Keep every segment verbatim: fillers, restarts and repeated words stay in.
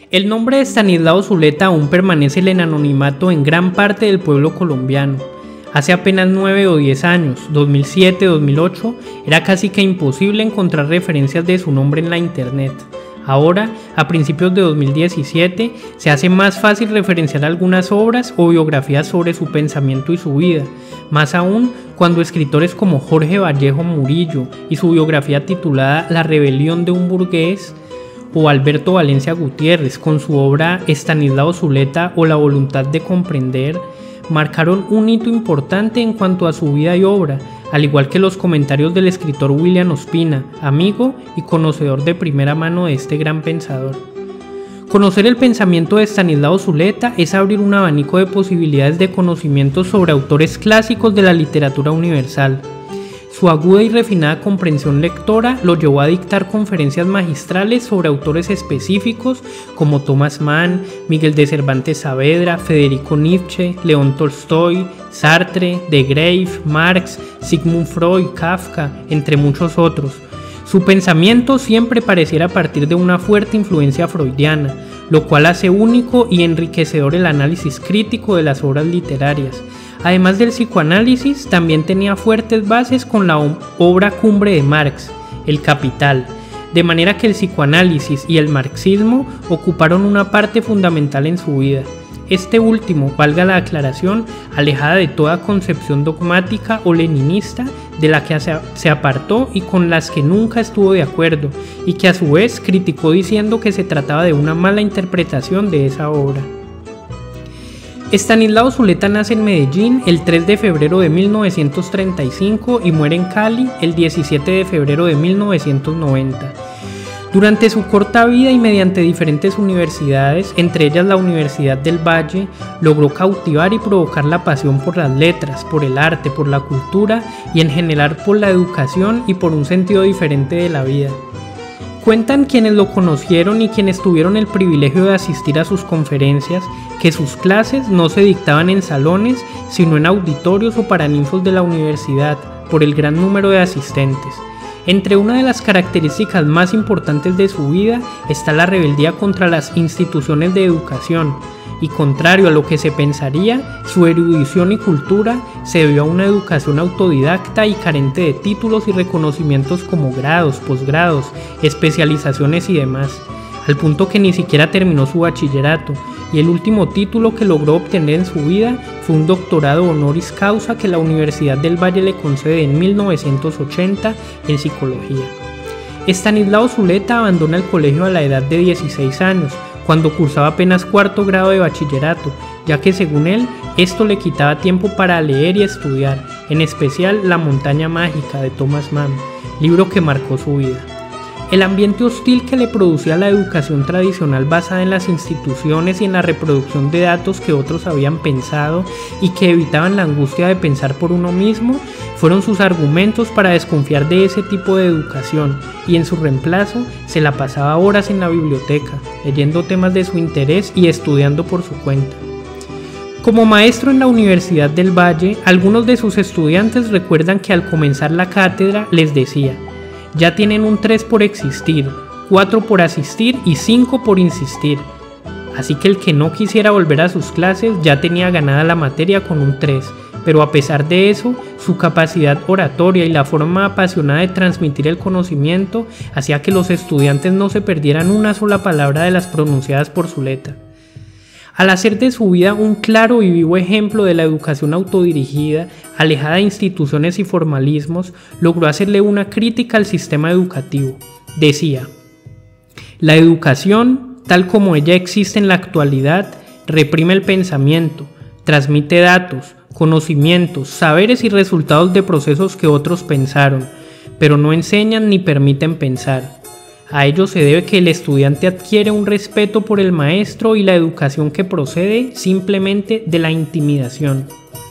El nombre de Estanislao Zuleta aún permanece en el anonimato en gran parte del pueblo colombiano. Hace apenas nueve o diez años, dos mil siete, dos mil ocho, era casi que imposible encontrar referencias de su nombre en la internet. Ahora, a principios de dos mil diecisiete, se hace más fácil referenciar algunas obras o biografías sobre su pensamiento y su vida, más aún cuando escritores como Jorge Vallejo Murillo y su biografía titulada La rebelión de un burgués, o Alberto Valencia Gutiérrez con su obra Estanislao Zuleta o La voluntad de comprender, marcaron un hito importante en cuanto a su vida y obra, al igual que los comentarios del escritor William Ospina, amigo y conocedor de primera mano de este gran pensador. Conocer el pensamiento de Estanislao Zuleta es abrir un abanico de posibilidades de conocimientos sobre autores clásicos de la literatura universal. Su aguda y refinada comprensión lectora lo llevó a dictar conferencias magistrales sobre autores específicos como Thomas Mann, Miguel de Cervantes Saavedra, Federico Nietzsche, León Tolstoy, Sartre, de Graeff, Marx, Sigmund Freud, Kafka, entre muchos otros. Su pensamiento siempre pareciera partir de una fuerte influencia freudiana, lo cual hace único y enriquecedor el análisis crítico de las obras literarias. Además del psicoanálisis, también tenía fuertes bases con la obra cumbre de Marx, El Capital, de manera que el psicoanálisis y el marxismo ocuparon una parte fundamental en su vida. Este último, valga la aclaración, alejada de toda concepción dogmática o leninista de la que se apartó y con las que nunca estuvo de acuerdo, y que a su vez criticó diciendo que se trataba de una mala interpretación de esa obra. Estanislao Zuleta nace en Medellín el tres de febrero de mil novecientos treinta y cinco y muere en Cali el diecisiete de febrero de mil novecientos noventa. Durante su corta vida y mediante diferentes universidades, entre ellas la Universidad del Valle, logró cautivar y provocar la pasión por las letras, por el arte, por la cultura y en general por la educación y por un sentido diferente de la vida. Cuentan quienes lo conocieron y quienes tuvieron el privilegio de asistir a sus conferencias que sus clases no se dictaban en salones, sino en auditorios o paraninfos de la universidad, por el gran número de asistentes. Entre una de las características más importantes de su vida está la rebeldía contra las instituciones de educación, y contrario a lo que se pensaría, su erudición y cultura se debió a una educación autodidacta y carente de títulos y reconocimientos como grados, posgrados, especializaciones y demás, al punto que ni siquiera terminó su bachillerato, y el último título que logró obtener en su vida fue un doctorado honoris causa que la Universidad del Valle le concede en mil novecientos ochenta en psicología. Estanislao Zuleta abandona el colegio a la edad de dieciséis años, cuando cursaba apenas cuarto grado de bachillerato, ya que según él, esto le quitaba tiempo para leer y estudiar, en especial La montaña mágica de Thomas Mann, libro que marcó su vida. El ambiente hostil que le producía la educación tradicional basada en las instituciones y en la reproducción de datos que otros habían pensado y que evitaban la angustia de pensar por uno mismo, fueron sus argumentos para desconfiar de ese tipo de educación, y en su reemplazo se la pasaba horas en la biblioteca, leyendo temas de su interés y estudiando por su cuenta. Como maestro en la Universidad del Valle, algunos de sus estudiantes recuerdan que al comenzar la cátedra les decía: ya tienen un tres por existir, cuatro por asistir y cinco por insistir. Así que el que no quisiera volver a sus clases ya tenía ganada la materia con un tres, pero a pesar de eso, su capacidad oratoria y la forma apasionada de transmitir el conocimiento hacía que los estudiantes no se perdieran una sola palabra de las pronunciadas por Zuleta. Al hacer de su vida un claro y vivo ejemplo de la educación autodirigida, alejada de instituciones y formalismos, logró hacerle una crítica al sistema educativo. Decía: la educación, tal como ella existe en la actualidad, reprime el pensamiento, transmite datos, conocimientos, saberes y resultados de procesos que otros pensaron, pero no enseñan ni permiten pensar. A ello se debe que el estudiante adquiere un respeto por el maestro y la educación que procede simplemente de la intimidación.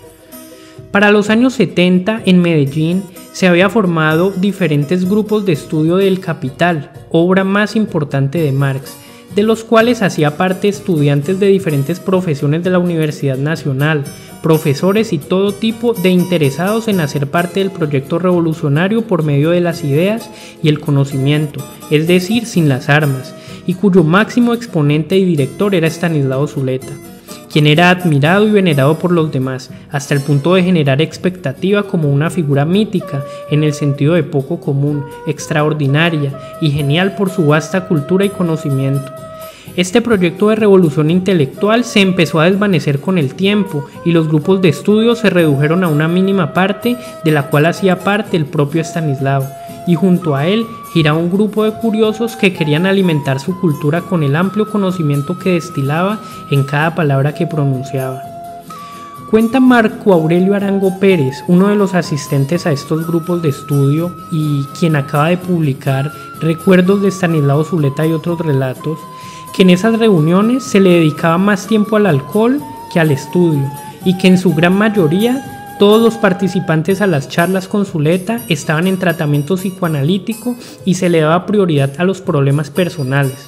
Para los años setenta, en Medellín, se había formado diferentes grupos de estudio del Capital, obra más importante de Marx, de los cuales hacía parte estudiantes de diferentes profesiones de la Universidad Nacional, profesores y todo tipo de interesados en hacer parte del proyecto revolucionario por medio de las ideas y el conocimiento, es decir, sin las armas, y cuyo máximo exponente y director era Estanislao Zuleta, quien era admirado y venerado por los demás, hasta el punto de generar expectativa como una figura mítica, en el sentido de poco común, extraordinaria y genial por su vasta cultura y conocimiento. Este proyecto de revolución intelectual se empezó a desvanecer con el tiempo y los grupos de estudio se redujeron a una mínima parte, de la cual hacía parte el propio Estanislao, y junto a él giraba un grupo de curiosos que querían alimentar su cultura con el amplio conocimiento que destilaba en cada palabra que pronunciaba. Cuenta Marco Aurelio Arango Pérez, uno de los asistentes a estos grupos de estudio y quien acaba de publicar Recuerdos de Estanislao Zuleta y otros relatos, que en esas reuniones se le dedicaba más tiempo al alcohol que al estudio y que en su gran mayoría todos los participantes a las charlas con Zuleta estaban en tratamiento psicoanalítico y se le daba prioridad a los problemas personales.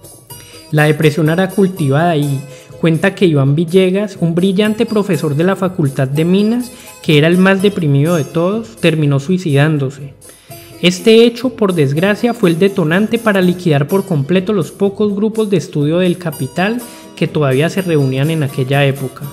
La depresión era cultivada y cuenta que Iván Villegas, un brillante profesor de la Facultad de Minas, que era el más deprimido de todos, terminó suicidándose. Este hecho, por desgracia, fue el detonante para liquidar por completo los pocos grupos de estudio del Capital que todavía se reunían en aquella época.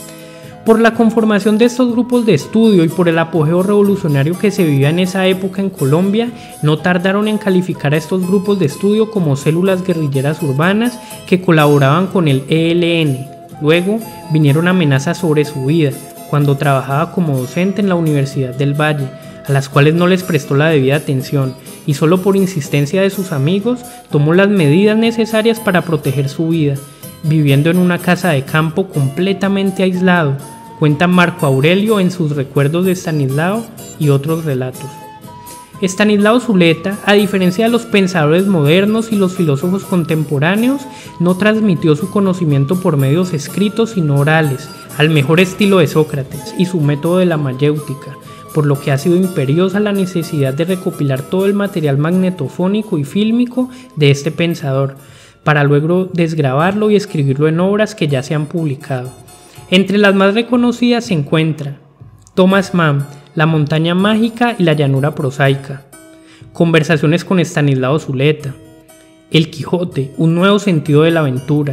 Por la conformación de estos grupos de estudio y por el apogeo revolucionario que se vivía en esa época en Colombia, no tardaron en calificar a estos grupos de estudio como células guerrilleras urbanas que colaboraban con el E L N. Luego vinieron amenazas sobre su vida, cuando trabajaba como docente en la Universidad del Valle, a las cuales no les prestó la debida atención y solo por insistencia de sus amigos tomó las medidas necesarias para proteger su vida, viviendo en una casa de campo completamente aislado, cuenta Marco Aurelio en sus Recuerdos de Estanislao y otros relatos. Estanislao Zuleta, a diferencia de los pensadores modernos y los filósofos contemporáneos, no transmitió su conocimiento por medios escritos sino orales, al mejor estilo de Sócrates y su método de la mayéutica, por lo que ha sido imperiosa la necesidad de recopilar todo el material magnetofónico y fílmico de este pensador, para luego desgravarlo y escribirlo en obras que ya se han publicado. Entre las más reconocidas se encuentra Thomas Mann, La montaña mágica y la llanura prosaica, Conversaciones con Estanislao Zuleta, El Quijote, un nuevo sentido de la aventura,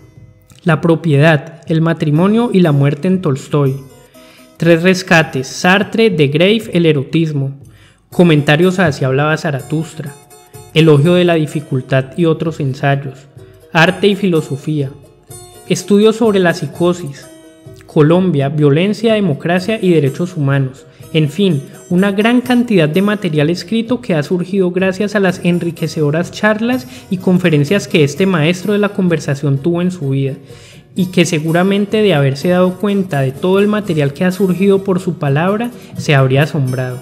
La propiedad, el matrimonio y la muerte en Tolstoy, Tres rescates, Sartre, de Grave, el erotismo, Comentarios a Así hablaba Zaratustra, Elogio de la dificultad y otros ensayos, Arte y filosofía, Estudios sobre la psicosis, Colombia, violencia, democracia y derechos humanos. En fin, una gran cantidad de material escrito que ha surgido gracias a las enriquecedoras charlas y conferencias que este maestro de la conversación tuvo en su vida, y que seguramente de haberse dado cuenta de todo el material que ha surgido por su palabra, se habría asombrado.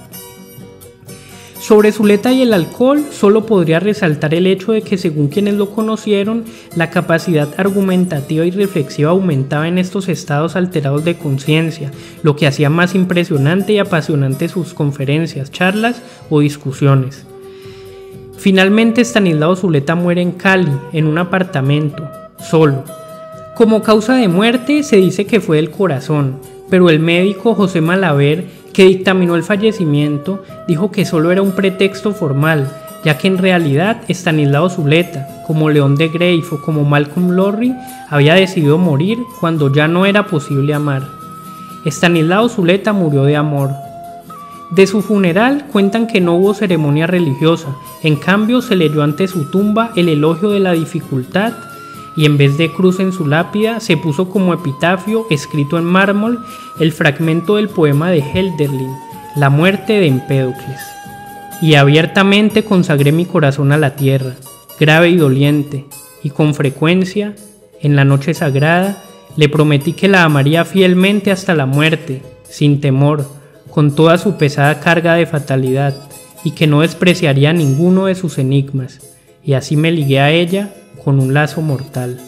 Sobre Zuleta y el alcohol, solo podría resaltar el hecho de que, según quienes lo conocieron, la capacidad argumentativa y reflexiva aumentaba en estos estados alterados de conciencia, lo que hacía más impresionante y apasionante sus conferencias, charlas o discusiones. Finalmente, Estanislao Zuleta muere en Cali, en un apartamento, solo. Como causa de muerte se dice que fue del corazón, pero el médico José Malaver, que dictaminó el fallecimiento, dijo que solo era un pretexto formal, ya que en realidad Estanislao Zuleta, como León de Grave o como Malcolm Lowry, había decidido morir cuando ya no era posible amar. Estanislao Zuleta murió de amor. De su funeral cuentan que no hubo ceremonia religiosa, en cambio se leyó ante su tumba el elogio de la dificultad, y en vez de cruz en su lápida se puso como epitafio, escrito en mármol, el fragmento del poema de Hölderlin, La muerte de Empédocles. Y abiertamente consagré mi corazón a la tierra, grave y doliente, y con frecuencia, en la noche sagrada, le prometí que la amaría fielmente hasta la muerte, sin temor, con toda su pesada carga de fatalidad, y que no despreciaría ninguno de sus enigmas, y así me ligué a ella con un lazo mortal.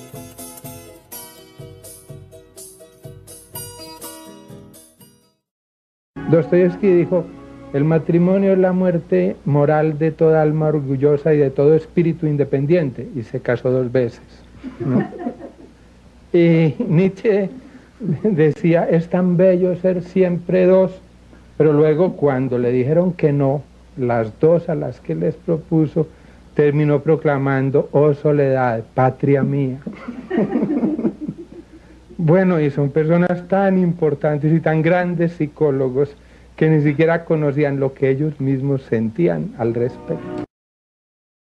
Dostoyevsky dijo: el matrimonio es la muerte moral de toda alma orgullosa y de todo espíritu independiente, y se casó dos veces, ¿no? Y Nietzsche decía: es tan bello ser siempre dos, pero luego cuando le dijeron que no, las dos a las que les propuso, terminó proclamando: oh soledad, patria mía. Bueno, y son personas tan importantes y tan grandes psicólogos que ni siquiera conocían lo que ellos mismos sentían al respecto.